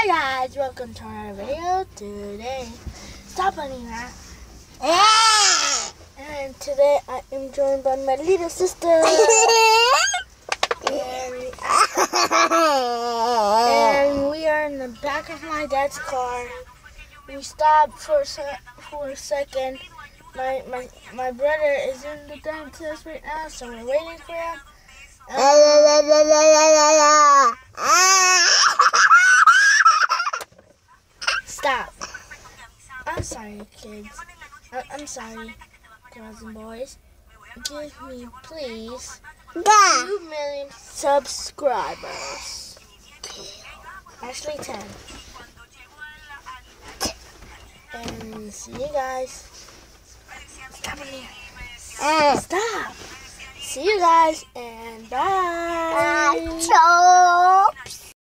Hi guys, welcome to our video today. Stop running that. And today I am joined by my little sister. and we are in the back of my dad's car. We stopped for a second. My brother is in the dentist right now, so we're waiting for him. Stop. I'm sorry, kids. I'm sorry, girls and boys. Give me, please, 2 million subscribers. Actually, 10. And see you guys. Stop in here. Stop. See you guys and bye.